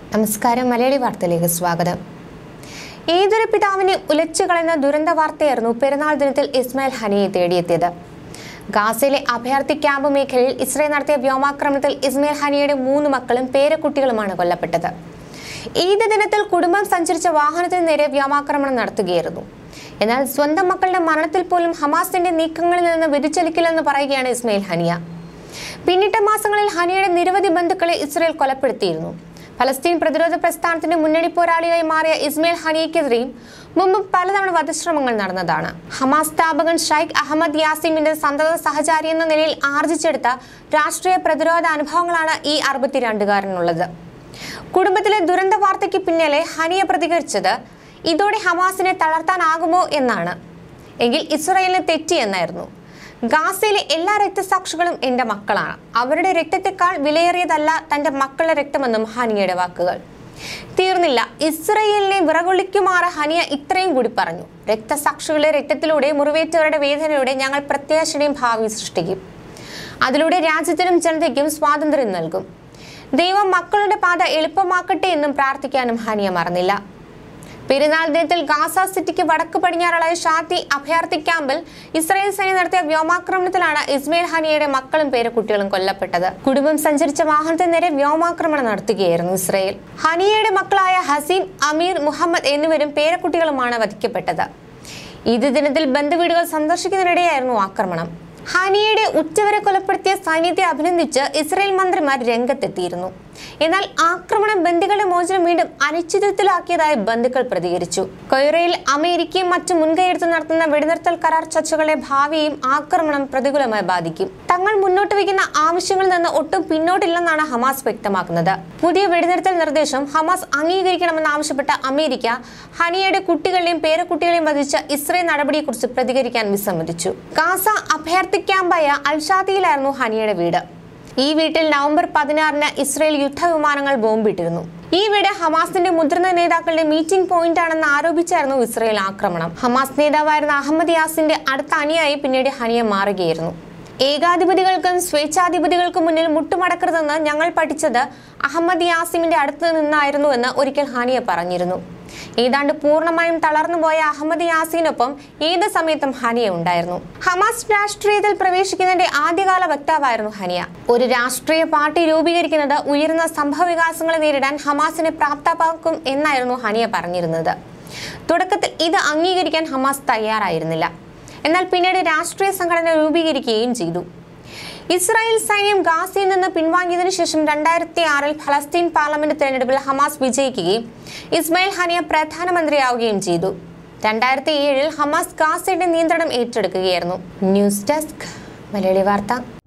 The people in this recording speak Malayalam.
നമസ്കാരം. മലയാളി വാർത്തയിലേക്ക് സ്വാഗതം. ഏതൊരു പിതാവിനെ ഉലച്ചു കളയുന്ന ദുരന്ത വാർത്തയായിരുന്നു പെരുന്നാൾ ദിനത്തിൽ ഇസ്മായിൽ ഹനിയെ തേടിയെത്തിയത്. ഗാസയിലെ അഭയാർത്ഥി ക്യാമ്പ് മേഖലയിൽ ഇസ്രായേൽ നടത്തിയ വ്യോമാക്രമണത്തിൽ ഇസ്മായിൽ ഹനിയുടെ 3 മക്കളും പേരക്കുട്ടികളുമാണ് കൊല്ലപ്പെട്ടത്. ഈദ് ദിനത്തിൽ കുടുംബം സഞ്ചരിച്ച വാഹനത്തിന് നേരെ വ്യോമാക്രമണം നടത്തുകയായിരുന്നു. എന്നാൽ സ്വന്തം മക്കളുടെ മരണത്തിൽ പോലും ഹമാസിന്റെ നീക്കങ്ങളിൽ നിന്ന് വ്യതിചലിക്കില്ലെന്ന് പറയുകയാണ് ഇസ്മായിൽ ഹനിയ. പിന്നിട്ട മാസങ്ങളിൽ ഹനിയുടെ നിരവധി ബന്ധുക്കളെ ഇസ്രായേൽ കൊലപ്പെടുത്തിയിരുന്നു. ഫലസ്തീൻ പ്രതിരോധ പ്രസ്ഥാനത്തിന്റെ മുന്നണി പോരാളിയായി മാറിയ ഇസ്മായിൽ ഹനിയക്കെതിരെയും മുമ്പ് പലതവണ വധശ്രമങ്ങൾ നടന്നതാണ്. ഹമാസ് സ്ഥാപകൻ ഷൈഖ് അഹമ്മദ് യാസിമിന്റെ സന്തത സഹചാരി എന്ന നിലയിൽ ആർജിച്ചെടുത്ത രാഷ്ട്രീയ പ്രതിരോധ അനുഭവങ്ങളാണ് ഈ 62-കാരനുള്ളത്. കുടുംബത്തിലെ ദുരന്ത വാർത്തയ്ക്ക് പിന്നാലെ ഹനിയ പ്രതികരിച്ചത് ഇതോടെ ഹമാസിനെ തളർത്താനാകുമോ എന്നാണ്. എങ്കിൽ ഇസ്രായേലിന് തെറ്റിയെന്നായിരുന്നു. ഗാസയിലെ എല്ലാ രക്തസാക്ഷികളും എന്റെ മക്കളാണ്. അവരുടെ രക്തത്തെക്കാൾ വിലയേറിയതല്ല തന്റെ മക്കളുടെ രക്തമെന്നും ഹനിയയുടെ വാക്കുകൾ. തീർന്നില്ല. ഇസ്രായേലിനെ വിറകൊള്ളിക്കുമാറ് ഹനിയ ഇത്രയും കൂടി പറഞ്ഞു. രക്തസാക്ഷികളുടെ രക്തത്തിലൂടെ മുറിവേറ്റവരുടെ വേദനയോടെ ഞങ്ങൾ പ്രത്യാശയുടെയും ഭാവി സൃഷ്ടിക്കും. അതിലൂടെ രാജ്യത്തിനും ജനതയ്ക്കും സ്വാതന്ത്ര്യം നൽകും. ദൈവം മക്കളുടെ പാത എളുപ്പമാക്കട്ടെ എന്നും പ്രാർത്ഥിക്കാനും ഹനിയ മറന്നില്ല. പെരുന്നാൾ ദിനത്തിൽ ഗാസ സിറ്റിക്ക് വടക്ക് പടിഞ്ഞാറായ ഷാത്തി അഭയാർത്ഥി ക്യാമ്പിൽ ഇസ്രായേൽ സൈന്യം നടത്തിയ വ്യോമാക്രമണത്തിലാണ് ഇസ്മായിൽ ഹനിയയുടെ മക്കളും പേരക്കുട്ടികളും കൊല്ലപ്പെട്ടത്. കുടുംബം സഞ്ചരിച്ച വാഹനത്തിന് നേരെ വ്യോമാക്രമണം നടത്തുകയായിരുന്നു ഇസ്രായേൽ. ഹനിയയുടെ മക്കളായ ഹസീൻ, അമീർ, മുഹമ്മദ് എന്നിവരും പേരക്കുട്ടികളുമാണ് വധിക്കപ്പെട്ടത്. ഈദ് ദിനത്തിൽ ബന്ധുവീടുകൾ സന്ദർശിക്കുന്നതിനിടെയായിരുന്നു ആക്രമണം. ഹനിയയുടെ ഉറ്റവരെ കൊലപ്പെടുത്തിയ സൈന്യത്തെ അഭിനന്ദിച്ച് ഇസ്രായേൽ മന്ത്രിമാർ രംഗത്തെത്തിയിരുന്നു. എന്നാൽ ആക്രമണം ബന്ദികളുടെ മോചനം വീണ്ടും അനിശ്ചിതത്വത്തിലാക്കിയതായി ബന്ധുക്കൾ പ്രതികരിച്ചു. കൊയ്റയിൽ അമേരിക്കയും മറ്റും മുൻകൈയെടുത്ത് നടത്തുന്ന വെടിനിർത്തൽ കരാർ ചർച്ചകളുടെ ഭാവിയെയും ആക്രമണം പ്രതികൂലമായി ബാധിക്കും. തങ്ങൾ മുന്നോട്ട് വയ്ക്കുന്ന ആവശ്യങ്ങളിൽ നിന്ന് ഒട്ടും പിന്നോട്ടില്ലെന്നാണ് ഹമാസ് വ്യക്തമാക്കുന്നത്. പുതിയ വെടിനിർത്തൽ നിർദ്ദേശം ഹമാസ് അംഗീകരിക്കണമെന്നാവശ്യപ്പെട്ട അമേരിക്ക ഹനിയയുടെ കുട്ടികളെയും പേരക്കുട്ടികളെയും വധിച്ച ഇസ്രായേൽ നടപടിയെക്കുറിച്ച് പ്രതികരിക്കാൻ വിസമ്മതിച്ചു. ഗാസ അഭയാർത്ഥി ക്യാമ്പായ അൽഷാത്തിയിലായിരുന്നു ഹനിയയുടെ വീട്. ഈ വീട്ടിൽ നവംബർ 16-ന് ഇസ്രായേൽ യുദ്ധവിമാനങ്ങൾ ബോംബിട്ടിരുന്നു. ഈ വീട് ഹമാസിന്റെ മുതിർന്ന നേതാക്കളുടെ മീറ്റിംഗ് പോയിന്റ് ആണെന്ന് ആരോപിച്ചായിരുന്നു ഇസ്രായേൽ ആക്രമണം. ഹമാസ് നേതാവായിരുന്ന അഹമ്മദ് യാസിന്റെ അടുത്ത അണിയായി പിന്നീട് ഹനിയ മാറുകയായിരുന്നു. ഏകാധിപതികൾക്കും സ്വേച്ഛാധിപതികൾക്കും മുന്നിൽ മുട്ടുമടക്കരുതെന്ന് ഞങ്ങൾ പഠിച്ചത് അഹമ്മദ് യാസിമിന്റെ അടുത്ത് നിന്നായിരുന്നുവെന്ന് ഒരിക്കൽ ഹനിയ പറഞ്ഞിരുന്നു. ഏതാണ്ട് പൂർണ്ണമായും തളർന്നുപോയ അഹമ്മദ് യാസിനൊപ്പം ഏത് സമയത്തും ഹനിയ ഉണ്ടായിരുന്നു. ഹമാസ് രാഷ്ട്രീയത്തിൽ പ്രവേശിക്കുന്നതിന്റെ ആദ്യകാല വക്താവായിരുന്നു ഹനിയ. ഒരു രാഷ്ട്രീയ പാർട്ടി രൂപീകരിക്കുന്നത് ഉയർന്ന സംഭവവികാസങ്ങളെ നേരിടാൻ ഹമാസിനെ പ്രാപ്തമാക്കും എന്നായിരുന്നു ഹനിയ പറഞ്ഞിരുന്നത്. തുടക്കത്തിൽ ഇത് അംഗീകരിക്കാൻ ഹമാസ് തയ്യാറായിരുന്നില്ല. എന്നാൽ പിന്നീട് രാഷ്ട്രീയ സംഘടന രൂപീകരിക്കുകയും ചെയ്തു. ഇസ്രായേൽ സൈന്യം ഗാസയിൽ നിന്ന് പിൻവാങ്ങിയതിനു ശേഷം 2006-ൽ ഫലസ്തീൻ പാർലമെന്റ് തെരഞ്ഞെടുപ്പിൽ ഹമാസ് വിജയിക്കുകയും ഇസ്മായിൽ ഹനിയ പ്രധാനമന്ത്രിയാവുകയും ചെയ്തു. 2007-ൽ ഹമാസ് ഗാസയുടെ നിയന്ത്രണം ഏറ്റെടുക്കുകയായിരുന്നു. ന്യൂസ് ഡെസ്ക്, മലയാളി വാർത്ത.